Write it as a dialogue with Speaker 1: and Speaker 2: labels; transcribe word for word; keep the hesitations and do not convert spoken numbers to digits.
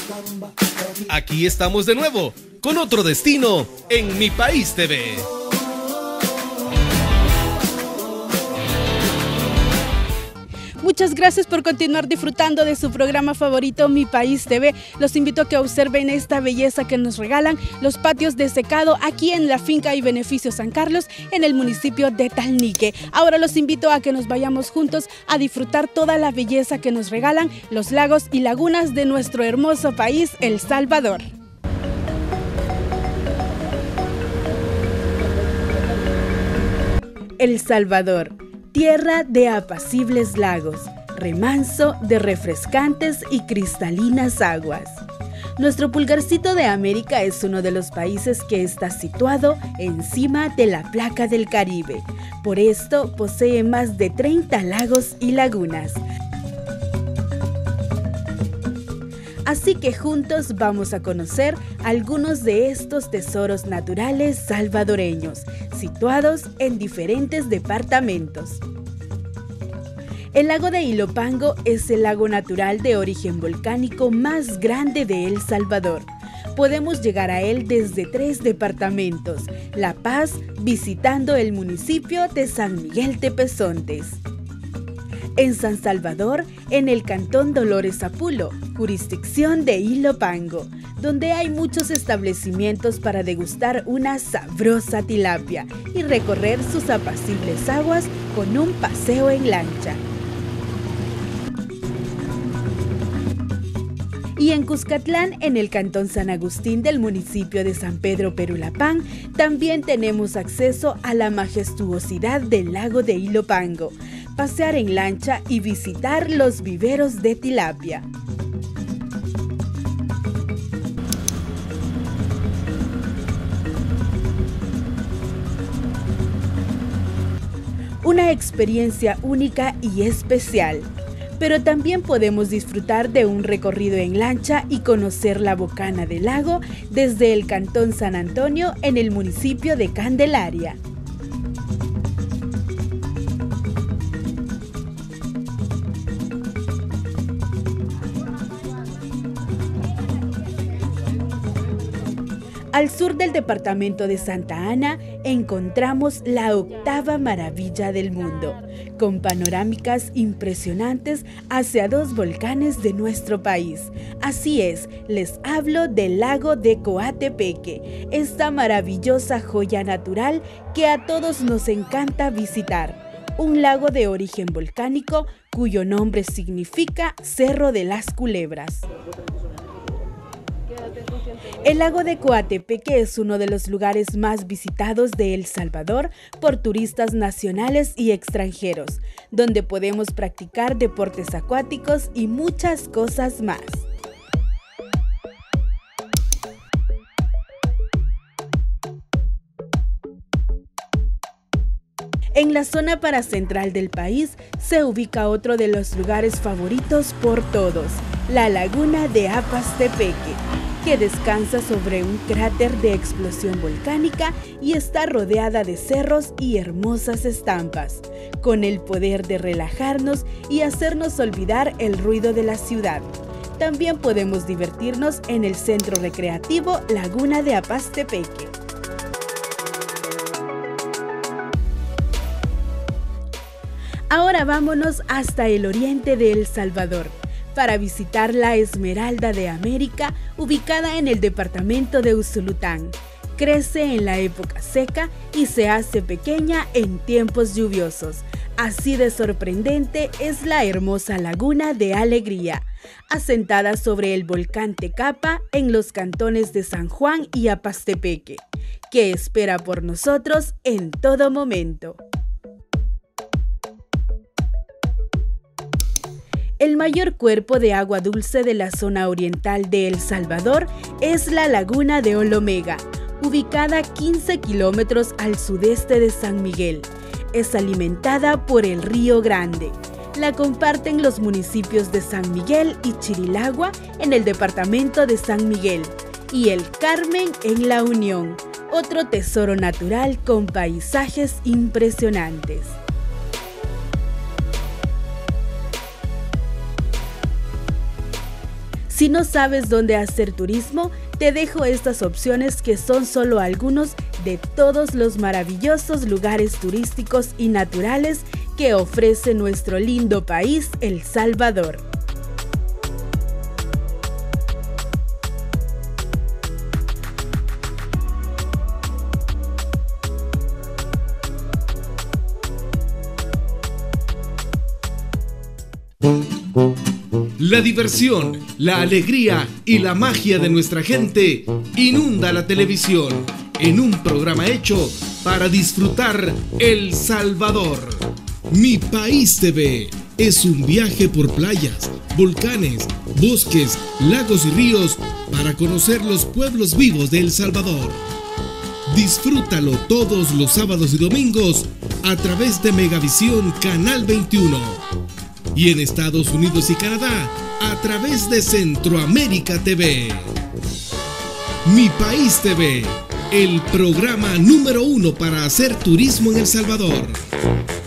Speaker 1: Aquí estamos de nuevo con otro destino en Mi País T V.
Speaker 2: Muchas gracias por continuar disfrutando de su programa favorito, Mi País T V. Los invito a que observen esta belleza que nos regalan los patios de secado aquí en la finca y beneficio San Carlos, en el municipio de Talnique. Ahora los invito a que nos vayamos juntos a disfrutar toda la belleza que nos regalan los lagos y lagunas de nuestro hermoso país, El Salvador. El Salvador, tierra de apacibles lagos, remanso de refrescantes y cristalinas aguas. Nuestro pulgarcito de América es uno de los países que está situado encima de la placa del Caribe. Por esto posee más de treinta lagos y lagunas. Así que juntos vamos a conocer algunos de estos tesoros naturales salvadoreños, situados en diferentes departamentos. El lago de Ilopango es el lago natural de origen volcánico más grande de El Salvador. Podemos llegar a él desde tres departamentos: La Paz, visitando el municipio de San Miguel Tepezontes; en San Salvador, en el cantón Dolores Apulo, jurisdicción de Ilopango, donde hay muchos establecimientos para degustar una sabrosa tilapia y recorrer sus apacibles aguas con un paseo en lancha. Y en Cuscatlán, en el cantón San Agustín del municipio de San Pedro Perulapán, también tenemos acceso a la majestuosidad del lago de Ilopango, pasear en lancha y visitar los viveros de tilapia. Una experiencia única y especial. Pero también podemos disfrutar de un recorrido en lancha y conocer la bocana del lago desde el cantón San Antonio en el municipio de Candelaria. Al sur del departamento de Santa Ana encontramos la octava maravilla del mundo, con panorámicas impresionantes hacia dos volcanes de nuestro país. Así es, les hablo del lago de Coatepeque, esta maravillosa joya natural que a todos nos encanta visitar. Un lago de origen volcánico cuyo nombre significa Cerro de las Culebras. El lago de Coatepeque es uno de los lugares más visitados de El Salvador por turistas nacionales y extranjeros, donde podemos practicar deportes acuáticos y muchas cosas más. En la zona paracentral del país se ubica otro de los lugares favoritos por todos, la laguna de Apastepeque, que descansa sobre un cráter de explosión volcánica y está rodeada de cerros y hermosas estampas, con el poder de relajarnos y hacernos olvidar el ruido de la ciudad. También podemos divertirnos en el centro recreativo Laguna de Apastepeque. Ahora vámonos hasta el oriente de El Salvador, para visitar la Esmeralda de América, ubicada en el departamento de Usulután. Crece en la época seca y se hace pequeña en tiempos lluviosos. Así de sorprendente es la hermosa laguna de Alegría, asentada sobre el volcán Tecapa en los cantones de San Juan y Apastepeque, que espera por nosotros en todo momento. El mayor cuerpo de agua dulce de la zona oriental de El Salvador es la laguna de Olomega, ubicada quince kilómetros al sudeste de San Miguel. Es alimentada por el Río Grande. La comparten los municipios de San Miguel y Chirilagua en el departamento de San Miguel y El Carmen en La Unión, otro tesoro natural con paisajes impresionantes. Si no sabes dónde hacer turismo, te dejo estas opciones que son solo algunos de todos los maravillosos lugares turísticos y naturales que ofrece nuestro lindo país, El Salvador.
Speaker 1: La diversión, la alegría y la magia de nuestra gente inunda la televisión en un programa hecho para disfrutar El Salvador. Mi País T V es un viaje por playas, volcanes, bosques, lagos y ríos para conocer los pueblos vivos de El Salvador. Disfrútalo todos los sábados y domingos a través de Megavisión Canal veintiuno. Y en Estados Unidos y Canadá, a través de Centroamérica T V. Mi País T V, el programa número uno para hacer turismo en El Salvador.